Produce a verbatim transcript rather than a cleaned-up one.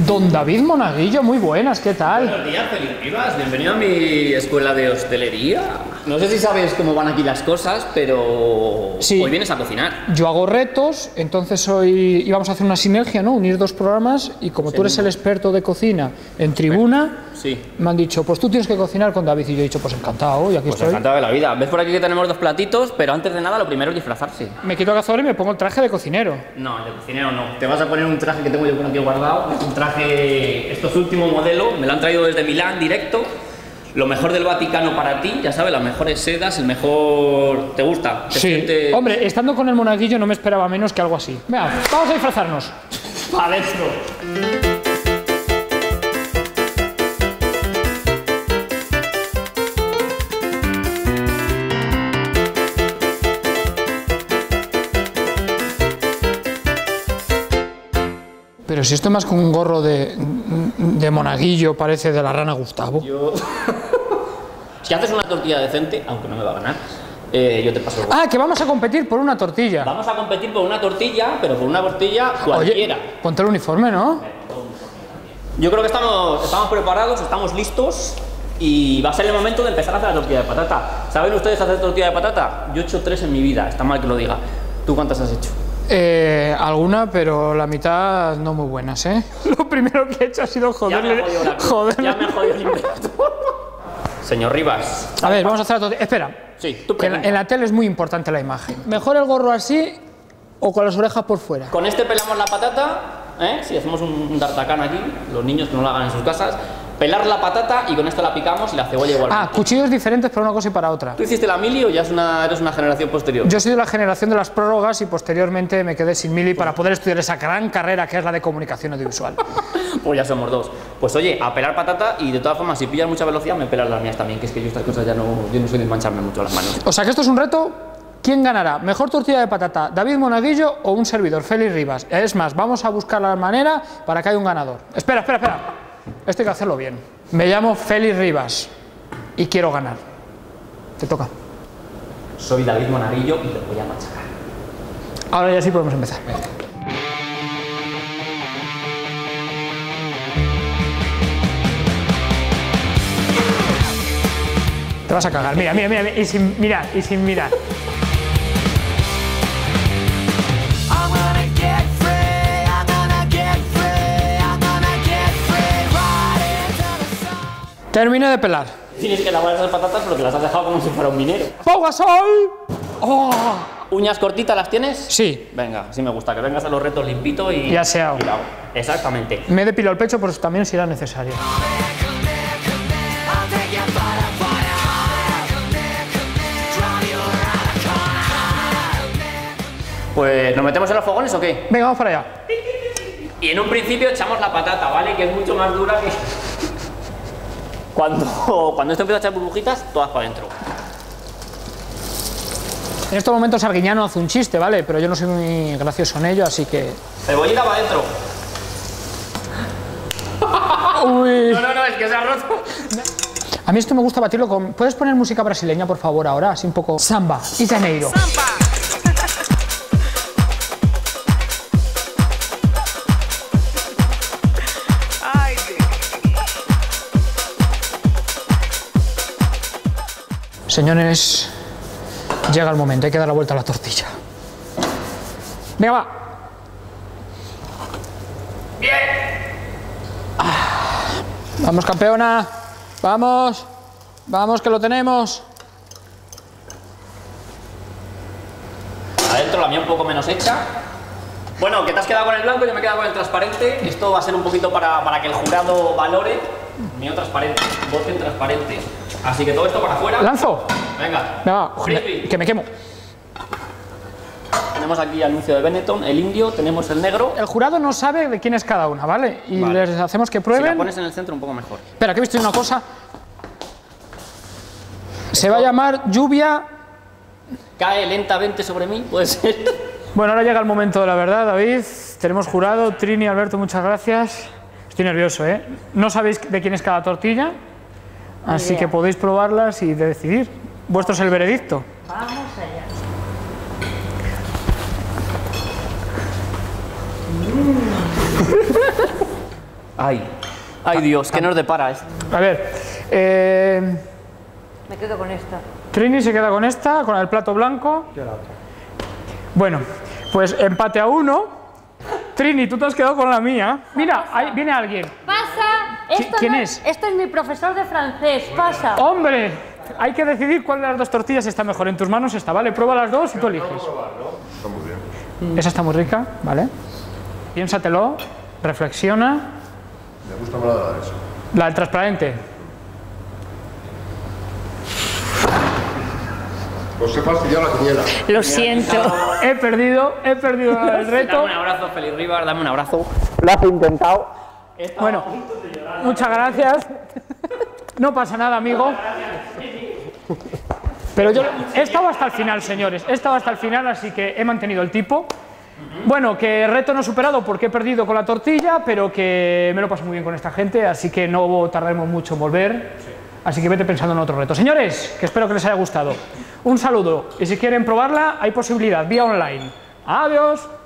Don David Monaguillo, muy buenas, ¿qué tal? Buenos días, Felipe Rivas, bienvenido a mi escuela de hostelería. No sé si sabes cómo van aquí las cosas, pero sí. Hoy vienes a cocinar. Yo hago retos, entonces hoy íbamos a hacer una sinergia, ¿no? Unir dos programas y como sí, tú eres el experto de cocina en Tribuna, sí. Me han dicho, pues tú tienes que cocinar con David y yo he dicho, pues encantado, y aquí pues estoy. Encantado de la vida. Ves por aquí que tenemos dos platitos, pero antes de nada lo primero es disfrazarse. Me quito el cazador y me pongo el traje de cocinero. No, de cocinero no. Te vas a poner un traje que tengo yo por aquí guardado, es un traje, esto es último modelo, me lo han traído desde Milán directo. Lo mejor del Vaticano para ti, ya sabes, las mejores sedas, el mejor... ¿Te gusta? ¿Te sí. sientes... Hombre, estando con el Monaguillo no me esperaba menos que algo así. Venga, vamos a disfrazarnos. ¡Para adentro! Pero si esto es más que un gorro de, de Monaguillo, parece de la rana Gustavo. Yo... si haces una tortilla decente, aunque no me va a ganar, eh, yo te paso el gorro. Ah, que vamos a competir por una tortilla. Vamos a competir por una tortilla, pero por una tortilla cualquiera. Oye, ponte el uniforme, ¿no? Yo creo que estamos, estamos preparados, estamos listos y va a ser el momento de empezar a hacer la tortilla de patata. ¿Saben ustedes hacer tortilla de patata? Yo he hecho tres en mi vida, está mal que lo diga. ¿Tú cuántas has hecho? Eh, alguna, pero la mitad no muy buenas, ¿eh? Lo primero que he hecho ha sido joderle... Ya me ha jodido la joderle. Ya me ha jodido el invento. Señor Rivas. A ver, vamos a hacer la tortilla. Espera. Sí, tú que en, la, en la tele es muy importante la imagen. ¿Mejor el gorro así o con las orejas por fuera? Con este pelamos la patata, ¿eh? Si hacemos un, un d'Artagnan aquí, los niños que no lo hagan en sus casas, pelar la patata y con esto la picamos y la cebolla igual. Ah, cuchillos diferentes para una cosa y para otra. ¿Tú hiciste la mili o ya es una, eres una generación posterior? Yo soy de la generación de las prórrogas y posteriormente me quedé sin mili para poder estudiar esa gran carrera que es la de comunicación audiovisual. Pues ya somos dos. Pues oye, a pelar patata y de todas formas, si pillas mucha velocidad, me pelas las mías también, que es que yo estas cosas ya no, yo no soy de mancharme mucho las manos. O sea que esto es un reto. ¿Quién ganará? ¿Mejor tortilla de patata, David Monaguillo o un servidor, Félix Rivas? Es más, vamos a buscar la manera para que haya un ganador. Espera, espera, espera. Esto hay que hacerlo bien. Me llamo Félix Rivas y quiero ganar. Te toca. Soy David Monaguillo y lo voy a machacar. Ahora ya sí podemos empezar. Te vas a cagar. Mira, mira, mira. Y sin mirar, y sin mirar. Terminé de pelar. Tienes que lavar esas patatas porque las has dejado como si fuera un minero. ¡Pau Gasol! ¡Oh! ¿Uñas cortitas las tienes? Sí. Venga, sí me gusta, que vengas a los retos limpito y... Y aseado. y lavo. Exactamente. Me he depilado el pecho, pues también será necesario. Pues, ¿nos metemos en los fogones o qué? Venga, vamos para allá. Y en un principio echamos la patata, ¿vale? Que es mucho más dura que... Cuando, cuando esto empieza a echar burbujitas, todas para adentro. En estos momentos Arguiñano hace un chiste, ¿vale? Pero yo no soy muy gracioso en ello, así que... Cebollita para adentro. Uy. No, no, no, es que se ha roto. A mí esto me gusta batirlo con... ¿Puedes poner música brasileña, por favor, ahora? Así un poco... Samba y Janeiro. Samba. Señores, llega el momento, hay que dar la vuelta a la tortilla. Venga, va. Bien. Ah, vamos, campeona. Vamos. Vamos, que lo tenemos. Adentro la mía un poco menos hecha. Bueno, que te has quedado con el blanco, yo me he quedado con el transparente. Esto va a ser un poquito para, para que el jurado valore. Mío transparente, voten transparente. Así que todo esto para afuera. ¿Lanzo? Venga. Venga, va. Que me quemo. Tenemos aquí el anuncio de Benetton, el indio, tenemos el negro. El jurado no sabe de quién es cada una, ¿vale? Y vale. Les hacemos que prueben. Si la pones en el centro un poco mejor. Espera, que he visto una cosa. Se va a llamar lluvia... Cae lentamente sobre mí, puede ser. Bueno, ahora llega el momento de la verdad, David. Tenemos jurado. Trini, Alberto, muchas gracias. Estoy nervioso, ¿eh? No sabéis de quién es cada tortilla, así que podéis probarlas y decidir. Vuestro es el veredicto. Vamos allá. Ay, ay Dios, ¿qué nos depara esto? A ver, eh, Me quedo con esta. Trini se queda con esta, con el plato blanco. Bueno, pues empate a uno. Trini, tú te has quedado con la mía. Mira, ahí viene alguien. ¡Pasa! Esto ¿Quién no- es? Esto es mi profesor de francés. ¡Pasa! ¡Hombre! Hay que decidir cuál de las dos tortillas está mejor. En tus manos está, ¿vale? Prueba las dos y tú eliges. Está muy bien. Esa está muy rica, ¿vale? Piénsatelo, reflexiona. Me gusta más la de eso. La del transparente. Os he fastidiado la quiniela. Lo siento. He perdido, he perdido el reto. Dame un abrazo, Félix Rivas, dame un abrazo. Lo has intentado. Bueno, muchas gracias. No pasa nada, amigo. Pero yo he estado hasta el final, señores. He estado hasta el final, así que he mantenido el tipo. Bueno, que reto no superado porque he perdido con la tortilla, pero que me lo paso muy bien con esta gente, así que no tardaremos mucho en volver. Así que vete pensando en otro reto. Señores, que espero que les haya gustado. Un saludo. Y si quieren probarla, hay posibilidad, vía online. Adiós.